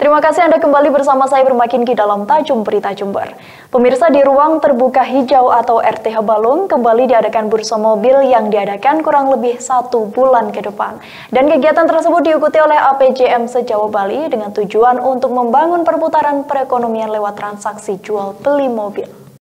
Terima kasih Anda kembali bersama saya Bermakinki dalam Tajum Berita Jember. Pemirsa, di ruang terbuka hijau atau RTH Balung kembali diadakan bursa mobil yang diadakan kurang lebih 1 bulan ke depan. Dan kegiatan tersebut diikuti oleh APJM se-Jawa Bali dengan tujuan untuk membangun perputaran perekonomian lewat transaksi jual beli mobil.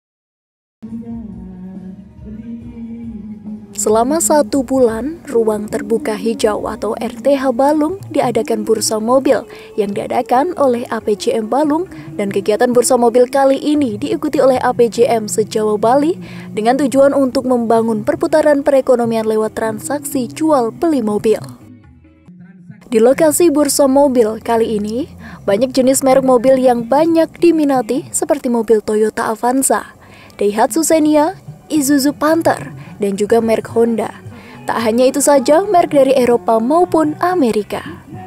Selama 1 bulan, ruang terbuka hijau atau RTH Balung diadakan bursa mobil yang diadakan oleh APJM Balung, dan kegiatan bursa mobil kali ini diikuti oleh APJM se-Jawa Bali dengan tujuan untuk membangun perputaran perekonomian lewat transaksi jual beli mobil. Di lokasi bursa mobil kali ini, banyak jenis merek mobil yang banyak diminati seperti mobil Toyota Avanza, Daihatsu Xenia, Isuzu Panther, dan juga merek Honda. Tak hanya itu saja, merek dari Eropa maupun Amerika.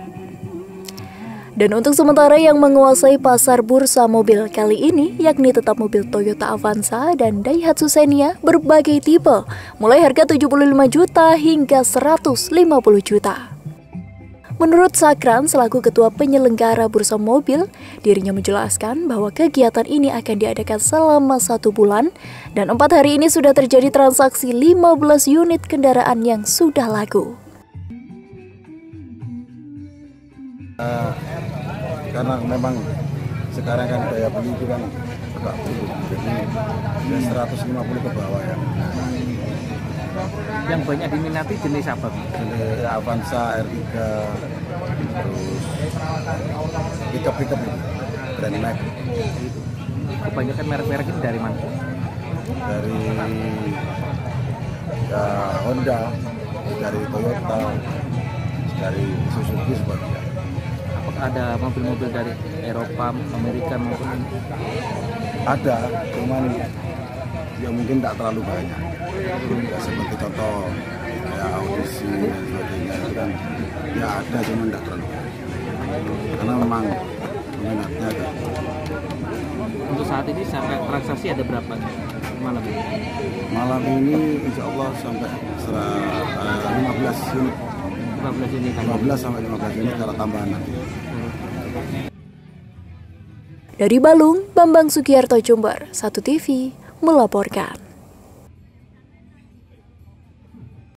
Dan untuk sementara yang menguasai pasar bursa mobil kali ini, yakni tetap mobil Toyota Avanza dan Daihatsu Xenia berbagai tipe, mulai harga 75 juta hingga 150 juta. Menurut Sakran selaku ketua penyelenggara bursa mobil, dirinya menjelaskan bahwa kegiatan ini akan diadakan selama 1 bulan dan 4 hari ini sudah terjadi transaksi 15 unit kendaraan yang sudah laku. Karena memang sekarang kan daya beli itu kan agak turun, jadi 150 ke bawah ya. Yang banyak diminati jenis apa? Jenis Avanza, R3, terus pickup Grand Max. Kebanyakan merek-merek ini dari mana? Dari Honda, dari Toyota, dari Suzuki sebagainya. Apakah ada mobil-mobil dari Eropa, Amerika maupun? Ada, cuman ya mungkin tak terlalu banyak. Ya, seperti contoh ya Audisi dan sebagainya itu kan ya ada, cuman tidak terlalu banyak. Karena memang peminatnya ada. Untuk saat ini sampai transaksi ada berapa malam ini? Malam ini insya Allah sampai 15 unit. 15 unit. 15 sampai 15 unit cara tambahan nanti. Dari Balung, Bambang Sugiarto, Jember, 1 TV melaporkan.